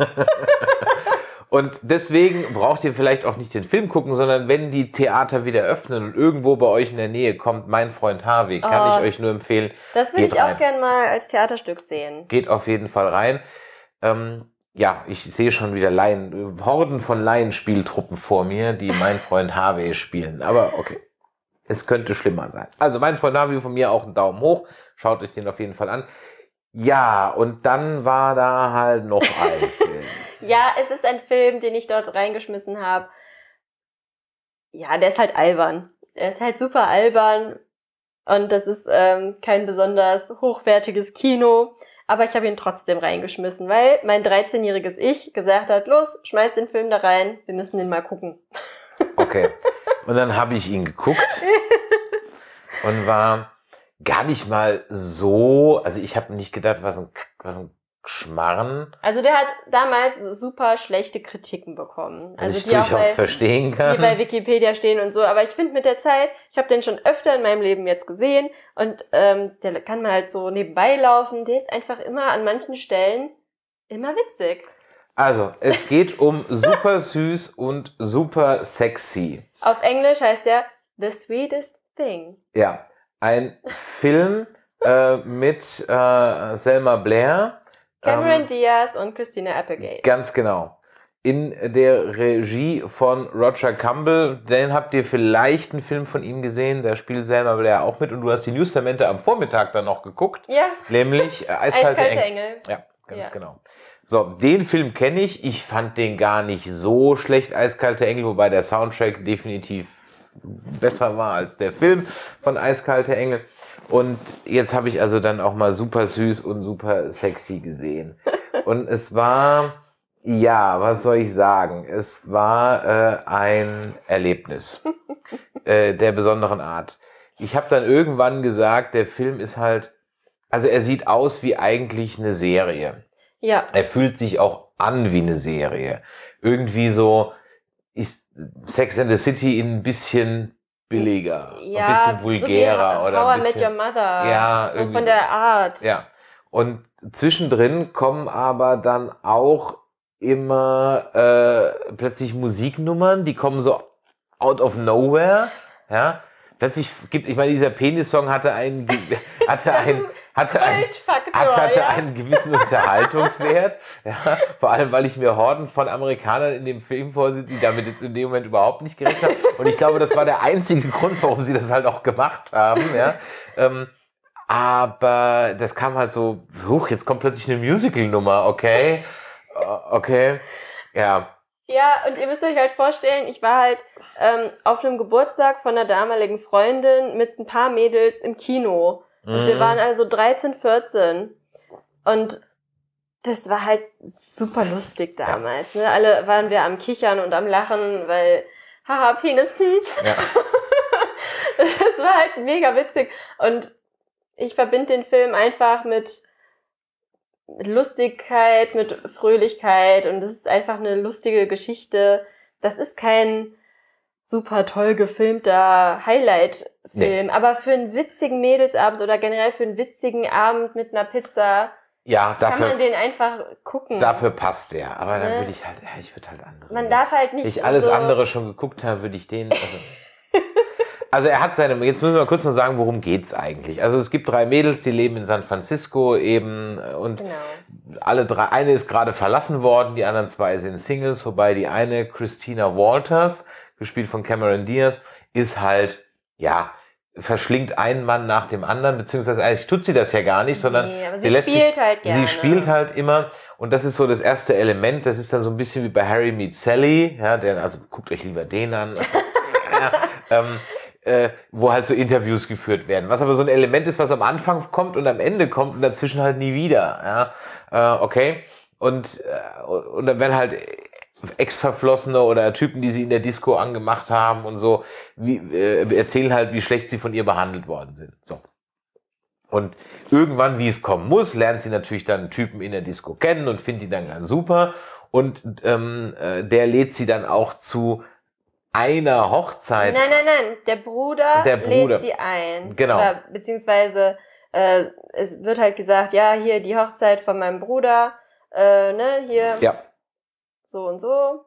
Und deswegen braucht ihr vielleicht auch nicht den Film gucken, sondern wenn die Theater wieder öffnen und irgendwo bei euch in der Nähe kommt Mein Freund Harvey, kann Oh. ich euch nur empfehlen, Das würde Geht ich rein. auch gern mal als Theaterstück sehen. geht auf jeden Fall rein. Ähm, ja, ich sehe schon wieder Laien, Horden von Laienspieltruppen vor mir, die Mein Freund Harvey spielen. Aber okay, es könnte schlimmer sein. Also Mein Freund Harvey von mir auch einen Daumen hoch. Schaut euch den auf jeden Fall an. Ja, und dann war da halt noch ein Film. Ja, es ist ein Film, den ich dort reingeschmissen habe. Ja, der ist halt albern. Der ist halt super albern. Und das ist ähm, kein besonders hochwertiges Kino. Aber ich habe ihn trotzdem reingeschmissen, weil mein dreizehnjähriges Ich gesagt hat, los, schmeiß den Film da rein, wir müssen den mal gucken. Okay. Und dann habe ich ihn geguckt und war gar nicht mal so, also ich habe nicht gedacht, was ein, was ein Schmarren. Also der hat damals super schlechte Kritiken bekommen. Also, Also ich die auch durchaus bei, verstehen kann. die bei Wikipedia stehen und so. Aber ich finde mit der Zeit, ich habe den schon öfter in meinem Leben jetzt gesehen und ähm, der kann mal halt so nebenbei laufen. Der ist einfach immer an manchen Stellen immer witzig. Also, es geht um super süß und super sexy. Auf Englisch heißt der The Sweetest Thing. Ja, ein Film äh, mit äh, Selma Blair. Cameron ähm, Diaz und Christina Applegate. Ganz genau. In der Regie von Roger Campbell. Den habt ihr vielleicht einen Film von ihm gesehen. Da spielt Selma Blair auch mit. Und du hast die Newstamente am Vormittag dann noch geguckt. Ja. Nämlich äh, Eiskalte, Eiskalte Engel. Engel. Ja, ganz Ja. genau. So, den Film kenne ich. Ich fand den gar nicht so schlecht, Eiskalte Engel, wobei der Soundtrack definitiv besser war als der Film von Eiskalte Engel. Und jetzt habe ich also dann auch mal super süß und super sexy gesehen. Und es war, ja, was soll ich sagen? Es war äh, ein Erlebnis äh, der besonderen Art. Ich habe dann irgendwann gesagt, der Film ist halt, also er sieht aus wie eigentlich eine Serie. Ja. Er fühlt sich auch an wie eine Serie. Irgendwie so ist Sex and the City in ein bisschen billiger, Ja, ein bisschen vulgärer so wie oder How ein I bisschen, Met Your Mother. ja, so irgendwie von der Art. ja. Und zwischendrin kommen aber dann auch immer äh, plötzlich Musiknummern, die kommen so out of nowhere, ja. Plötzlich gibt, ich meine, dieser Penis-Song hatte einen, hatte ein, hatte ein, Kultfaktor, hat, hatte ja. einen gewissen Unterhaltungswert, ja, vor allem, weil ich mir Horden von Amerikanern in dem Film vorsehe, die damit jetzt in dem Moment überhaupt nicht gerechnet haben. Und ich glaube, das war der einzige Grund, warum sie das halt auch gemacht haben, ja. Ähm, aber das kam halt so, huch, jetzt kommt plötzlich eine Musical-Nummer, okay, okay, ja. Ja, und ihr müsst euch halt vorstellen, ich war halt ähm, auf einem Geburtstag von einer damaligen Freundin mit ein paar Mädels im Kino. Und wir waren also dreizehn, vierzehn. Und das war halt super lustig damals. Ne? Alle waren wir am Kichern und am Lachen, weil, haha, Penis, hm. Ja. Das war halt mega witzig. Und ich verbinde den Film einfach mit mit Lustigkeit, mit Fröhlichkeit und das ist einfach eine lustige Geschichte. Das ist kein super toll gefilmter Highlight-Film, nee. Aber für einen witzigen Mädelsabend oder generell für einen witzigen Abend mit einer Pizza ja, dafür, kann man den einfach gucken. Dafür passt der, aber dann ne? würde ich halt, ja, ich würde halt andere. Man darf halt nicht Wenn ich alles so andere schon geguckt habe, würde ich den, also... Also er hat seine, jetzt müssen wir kurz noch sagen, worum geht's eigentlich? Also es gibt drei Mädels, die leben in San Francisco eben und genau. alle drei, eine ist gerade verlassen worden, die anderen zwei sind Singles, wobei die eine, Christina Walters, gespielt von Cameron Diaz, ist halt, ja, verschlingt einen Mann nach dem anderen, beziehungsweise eigentlich tut sie das ja gar nicht, sondern nee, aber sie, sie lässt spielt sich, halt gerne. sie spielt halt immer und das ist so das erste Element, das ist dann so ein bisschen wie bei Harry Meets Sally, ja, der, also guckt euch lieber den an, ja, ähm, Äh, wo halt so Interviews geführt werden. Was aber so ein Element ist, was am Anfang kommt und am Ende kommt und dazwischen halt nie wieder. Ja? Äh, okay. Und, äh, und dann werden halt Ex-Verflossene oder Typen, die sie in der Disco angemacht haben und so, wie, äh, erzählen halt, wie schlecht sie von ihr behandelt worden sind. So. Und irgendwann, wie es kommen muss, lernt sie natürlich dann einen Typen in der Disco kennen und findet ihn dann ganz super. Und ähm, äh, der lädt sie dann auch zu einer Hochzeit. Nein, nein, nein. Der Bruder, der Bruder lädt sie ein. Genau. Oder, beziehungsweise äh, es wird halt gesagt, ja, hier die Hochzeit von meinem Bruder, äh, ne, hier ja. so und so.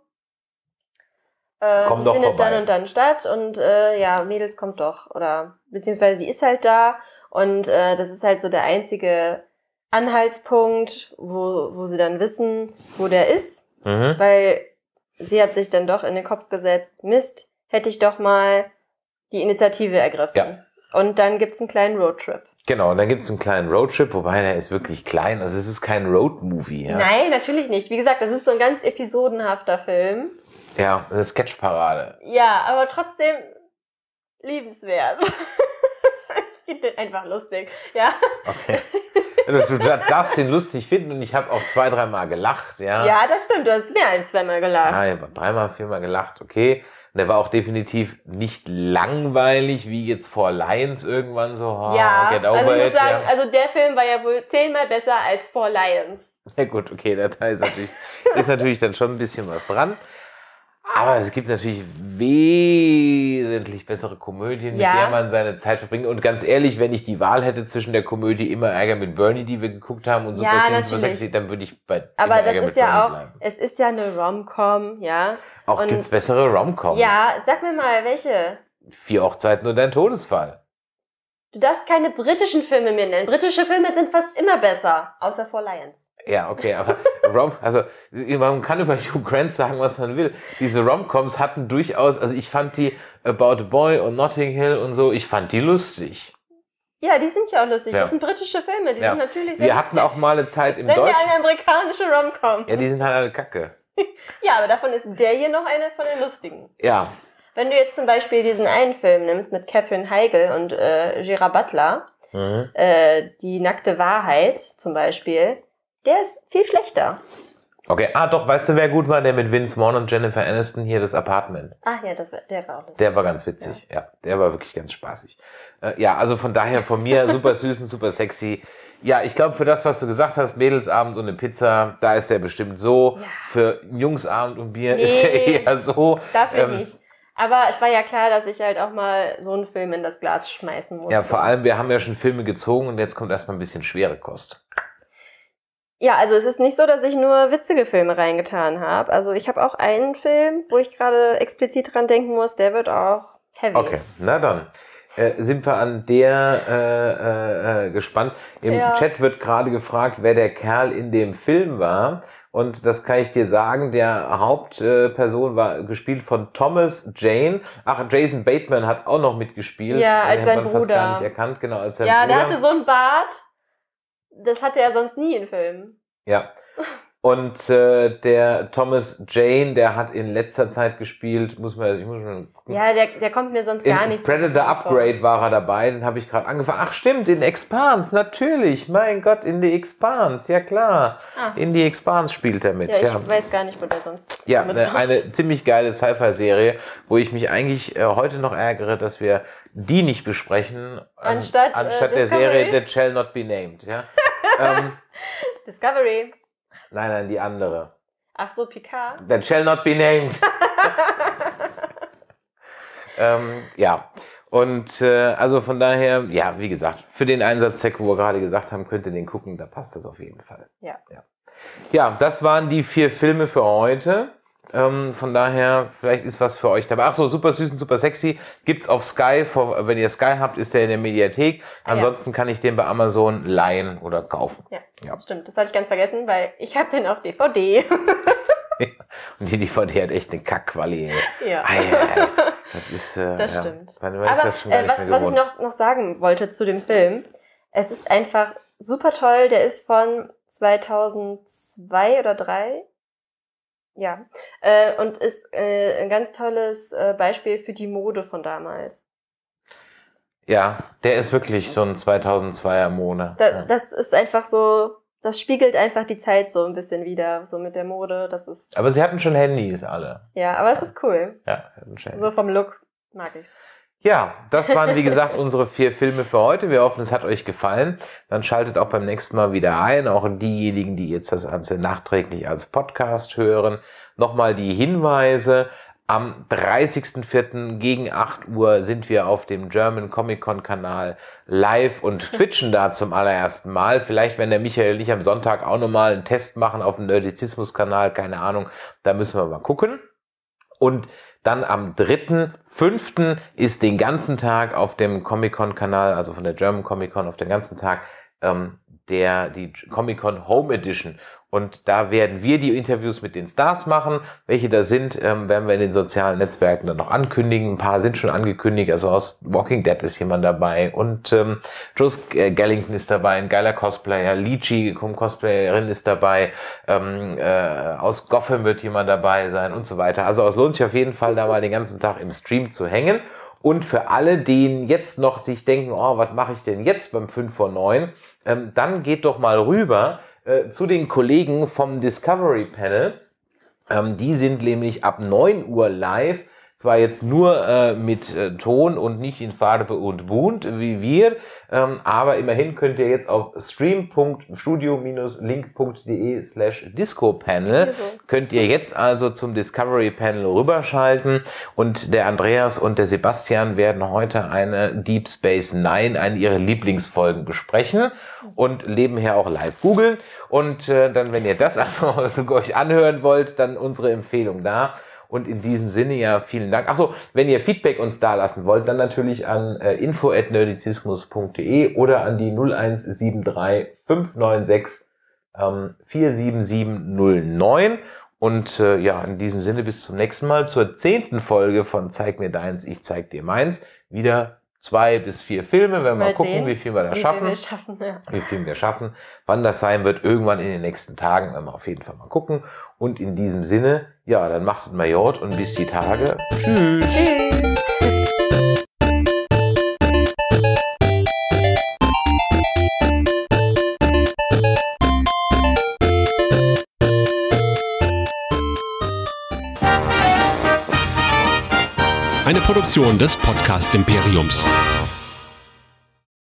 Äh, Komm die doch findet vorbei. dann und dann statt und äh, ja, Mädels kommt doch. Oder beziehungsweise sie ist halt da und äh, das ist halt so der einzige Anhaltspunkt, wo, wo sie dann wissen, wo der ist. Mhm. Weil sie hat sich dann doch in den Kopf gesetzt, Mist, hätte ich doch mal die Initiative ergriffen. Ja. Und dann gibt's einen kleinen Roadtrip. Genau, und dann gibt's einen kleinen Roadtrip, wobei der ist wirklich klein. Also es ist kein Roadmovie. Ja? Nein, natürlich nicht. Wie gesagt, das ist so ein ganz episodenhafter Film. Ja, eine Sketchparade. Ja, aber trotzdem liebenswert. Ich finde den einfach lustig, ja. Okay. Du darfst den lustig finden und ich habe auch zwei, dreimal gelacht, ja. Ja, das stimmt, du hast mehr als zweimal gelacht. Ja, ich habe dreimal, viermal gelacht, okay. Und der war auch definitiv nicht langweilig, wie jetzt Four Lions irgendwann so. Oh, ja, get over also ich muss it, sagen, ja. also der Film war ja wohl zehnmal besser als Four Lions. Ja gut, okay, da ist natürlich, ist natürlich dann schon ein bisschen was dran. Aber es gibt natürlich wesentlich bessere Komödien, Ja. mit der man seine Zeit verbringt. Und ganz ehrlich, wenn ich die Wahl hätte zwischen der Komödie Immer Ärger mit Bernie, die wir geguckt haben, und Ja, Super Süß, Super natürlich. Sexy, dann würde ich bei Aber Immer das Ärger ist mit ja Bernie auch, bleiben. es ist ja eine Rom-Com, ja. Auch Und- gibt's bessere Rom-Coms. Ja, sag mir mal, welche? Vier Hochzeiten und ein Todesfall. Du darfst keine britischen Filme mehr nennen. Britische Filme sind fast immer besser, außer Four Lions. Ja, okay, aber Rom, also man kann über Hugh Grant sagen, was man will. Diese Rom-Coms hatten durchaus, also ich fand die About a Boy und Notting Hill und so, ich fand die lustig. Ja, die sind ja auch lustig. Ja. Das sind britische Filme, die Ja. sind natürlich sehr Wir hatten auch mal eine Zeit im Nenn mir Deutschen. eine amerikanische Rom-Com. Ja, die sind halt alle kacke. Ja, aber davon ist der hier noch einer von den lustigen. Ja, Wenn du jetzt zum Beispiel diesen einen Film nimmst mit Catherine Heigl und äh, Gerard Butler, mhm. äh, Die nackte Wahrheit zum Beispiel, der ist viel schlechter. Okay, ah doch, weißt du, wer gut war? Der mit Vince Vaughn und Jennifer Aniston hier, das Apartment. Ach ja, das war, der war auch lustig. Der war ganz witzig, ja. ja der war wirklich ganz spaßig. Äh, ja, also von daher von mir super süß und super sexy. Ja, ich glaube, für das, was du gesagt hast, Mädelsabend und eine Pizza, da ist der bestimmt so. Ja. Für Jungsabend und Bier Nee. ist er eher so. Dafür Ähm, nicht. Aber es war ja klar, dass ich halt auch mal so einen Film in das Glas schmeißen musste. Ja, vor allem, wir haben ja schon Filme gezogen und jetzt kommt erstmal ein bisschen schwere Kost. Ja, also es ist nicht so, dass ich nur witzige Filme reingetan habe. Also ich habe auch einen Film, wo ich gerade explizit dran denken muss, der wird auch heavy. Okay, na dann. Äh, sind wir an der äh, äh, gespannt. Im Ja. Chat wird gerade gefragt, wer der Kerl in dem Film war. Und das kann ich dir sagen, der Hauptperson äh, war gespielt von Thomas Jane. Ach, Jason Bateman hat auch noch mitgespielt. Ja, als Den sein hat man fast gar Bruder. nicht erkannt, genau, als sein Ja, Bruder. der hatte so einen Bart. Das hatte er sonst nie in Filmen. Ja. Und äh, der Thomas Jane, der hat in letzter Zeit gespielt, muss man, ich muss schon gucken. Ja, der, der kommt mir sonst gar In nicht so Predator bekannt vor. Upgrade war er dabei, den habe ich gerade angefangen. Ach stimmt, in Expanse, natürlich. Mein Gott, in die Expanse, ja klar. Ah. In die Expanse spielt er mit. Ja, ich Ja, weiß gar nicht, wo der sonst ja mitmacht. eine, eine ziemlich geile Sci-Fi-Serie, wo ich mich eigentlich äh, heute noch ärgere, dass wir die nicht besprechen, an, Anstatt, anstatt äh, der Discovery? Serie That Shall Not Be Named. Ja? ähm, Discovery. nein, nein, die andere. Ach so, Picard. That Shall Not Be Named. ähm, ja. Und äh, also von daher, ja, wie gesagt, für den Einsatzzweck, wo wir gerade gesagt haben, könnt ihr den gucken, da passt das auf jeden Fall. Ja. Ja, ja, das waren die vier Filme für heute. Ähm, von daher, vielleicht ist was für euch dabei. Ach so, super süß und super sexy. Gibt's auf Sky. Vor, wenn ihr Sky habt, ist der in der Mediathek. Ah, ja. Ansonsten kann ich den bei Amazon leihen oder kaufen. Ja, Ja. stimmt. Das hatte ich ganz vergessen, weil ich habe den auf D V D. Und die D V D hat echt eine Kackquali. Ja. Ei, ei, ei. Das ist, äh, Das ja. stimmt. Man weiß Aber das schon gar äh, nicht was, mehr was ich gewohnt. noch, noch sagen wollte zu dem Film, es ist einfach super toll. Der ist von zweitausendzwei oder drei. Ja. Äh, und ist äh, ein ganz tolles äh, Beispiel für die Mode von damals. Ja, der ist wirklich so ein zweitausendzweier Mone. Da, Ja. Das ist einfach so, das spiegelt einfach die Zeit so ein bisschen wieder, so mit der Mode. Das ist, Aber sie hatten schon Handys alle. ja, aber es ist cool. Ja, hatten schon So Handys. vom Look mag ich. Ja, das waren wie gesagt unsere vier Filme für heute. Wir hoffen, es hat euch gefallen. Dann schaltet auch beim nächsten Mal wieder ein. Auch diejenigen, die jetzt das Ganze nachträglich als Podcast hören. Nochmal die Hinweise. Am dreißigsten vierten gegen acht Uhr sind wir auf dem German Comic Con Kanal live und twitchen da zum allerersten Mal. Vielleicht, wenn der Michael nicht am Sonntag auch nochmal einen Test machen auf dem Nerdizismus Kanal, keine Ahnung, da müssen wir mal gucken. Und dann am dritten fünften ist den ganzen Tag auf dem Comic-Con-Kanal, also von der German Comic-Con, auf den ganzen Tag ähm, der die Comic-Con Home Edition. Und da werden wir die Interviews mit den Stars machen. Welche da sind, ähm, werden wir in den sozialen Netzwerken dann noch ankündigen. Ein paar sind schon angekündigt. Also aus Walking Dead ist jemand dabei. Und ähm, Joe Gallington ist dabei, ein geiler Cosplayer. Lychee, Cosplayerin, ist dabei. Ähm, äh, aus Gotham wird jemand dabei sein und so weiter. Also es lohnt sich auf jeden Fall, da mal den ganzen Tag im Stream zu hängen. Und für alle, die jetzt noch sich denken, oh, was mache ich denn jetzt beim fünf vor neun, ähm, dann geht doch mal rüber äh, zu den Kollegen vom Discovery Panel. Ähm, die sind nämlich ab neun Uhr live. Zwar jetzt nur äh, mit äh, Ton und nicht in Farbe und bunt wie wir, ähm, aber immerhin könnt ihr jetzt auf stream punkt studio link punkt de slash discopanel könnt ihr jetzt also zum Discovery Panel rüberschalten und der Andreas und der Sebastian werden heute eine Deep Space Nine, eine ihrer Lieblingsfolgen besprechen und nebenher auch live googeln und äh, dann, wenn ihr das also euch anhören wollt, dann unsere Empfehlung da. Und in diesem Sinne ja, vielen Dank. Achso, wenn ihr Feedback uns da lassen wollt, dann natürlich an äh, info at nerdizismus punkt de oder an die null eins sieben drei fünf neun sechs ähm, vier sieben sieben null neun. Und äh, ja, in diesem Sinne bis zum nächsten Mal zur zehnten Folge von Zeig mir deins, ich zeig dir meins. Wieder zwei bis vier Filme, wenn wir mal, mal gucken, sehen, wie viel wir da schaffen. Wir schaffen ja. Wie viel wir schaffen. Wann das sein wird, irgendwann in den nächsten Tagen, werden wir auf jeden Fall mal gucken. Und in diesem Sinne, ja, dann macht es mal Jod und bis die Tage. Tschüss. Tschüss. Eine Produktion des Podcast Imperiums.